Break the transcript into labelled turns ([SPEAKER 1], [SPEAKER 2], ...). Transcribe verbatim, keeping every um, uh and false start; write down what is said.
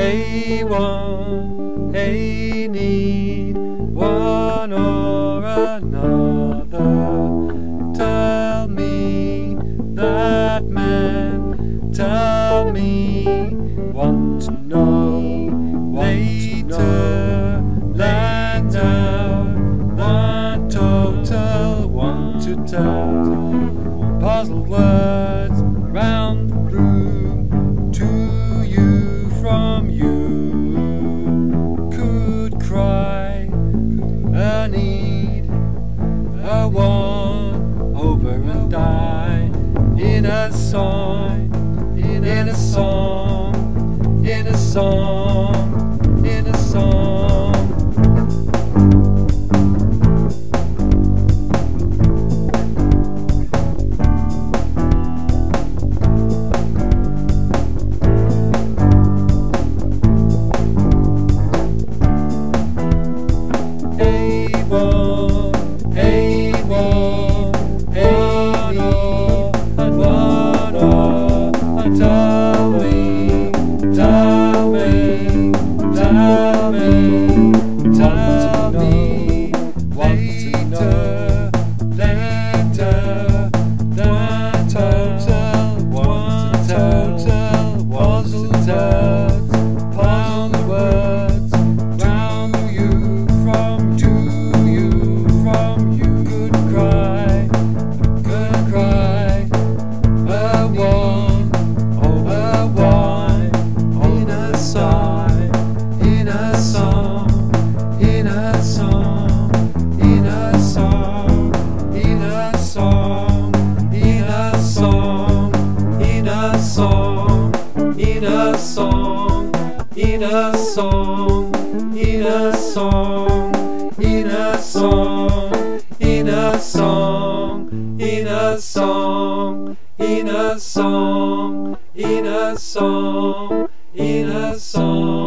[SPEAKER 1] a want, a need, one or another. Tell me that man, tell me, want to know, later, later, want total, want to tell, puzzle words round the room, to you, from you, could cry, a need, a want, over and die, in a song, in a song, in a song, in a song. Tell me, tell me, tell me, tell me, later, later, that total, one total, was a turd, pound the words, round you, from to you, from you, could cry, could cry, a one. In a song, in a song, in a song, in a song, in a song, in a song, in a song, in a song, in a song, in a song, in a song, in a song, in a song, in a song, in a song.